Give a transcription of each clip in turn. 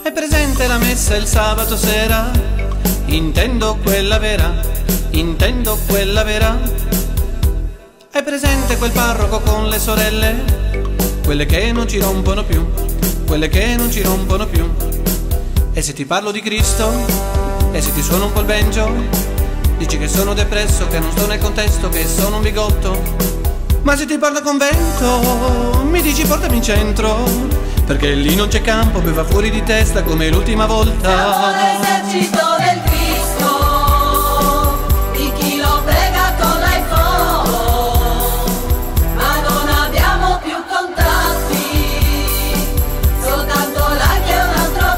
Hai presente la messa il sabato sera? Intendo quella vera, intendo quella vera. Hai presente quel parroco con le sorelle? Quelle che non ci rompono più, quelle che non ci rompono più. E se ti parlo di Cristo, e se ti suono un po' il banjo, dici che sono depresso, che non sto nel contesto, che sono un bigotto. Ma se ti parlo a convento, mi dici portami in centro, perché lì non c'è campo, poi va fuori di testa come l'ultima volta. Siamo l'esercito del Cristo, di chi lo prega con l'iPhone, ma non abbiamo più contatti, soltanto like e un altro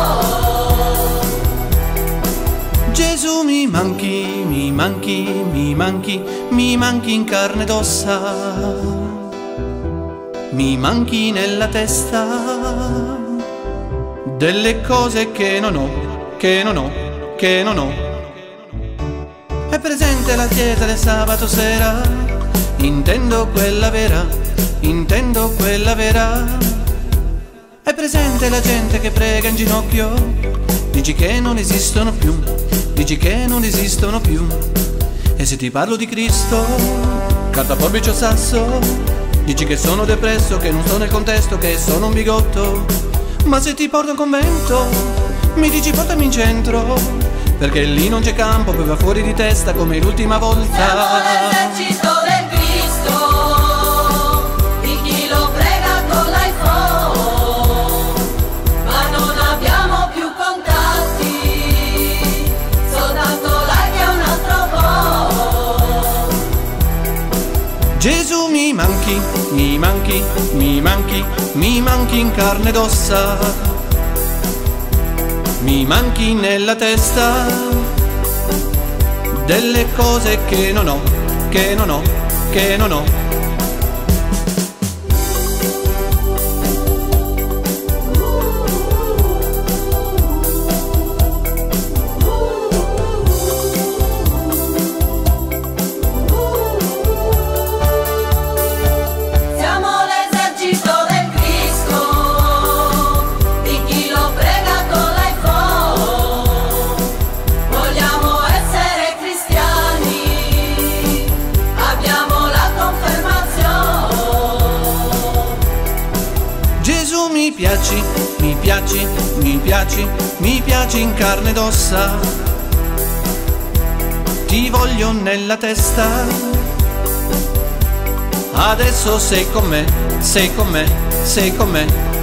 po'. Gesù mi manchi, mi manchi, mi manchi, mi manchi in carne ed ossa. Mi manchi nella testa delle cose che non ho, che non ho, che non ho. È presente la dieta del sabato sera? Intendo quella vera, intendo quella vera. È presente la gente che prega in ginocchio? Dici che non esistono più, dici che non esistono più. E se ti parlo di Cristo, carta, forbice o sasso, dici che sono depresso, che non sto nel contesto, che sono un bigotto. Ma se ti porto a un convento, mi dici portami in centro, perché lì non c'è campo, poi va fuori di testa come l'ultima volta. Siamo l'esercito del Cristo, di chi lo prega con l'iPhone, ma non abbiamo più contatti, soltanto like e un altro po'. Gesù mi manchi, mi manchi, mi manchi, mi manchi in carne ed ossa. Mi manchi nella testa delle cose che non ho, che non ho, che non ho. Mi piaci, mi piaci, mi piaci, mi piaci in carne ed ossa. Ti voglio nella testa. Adesso sei con me, sei con me, sei con me.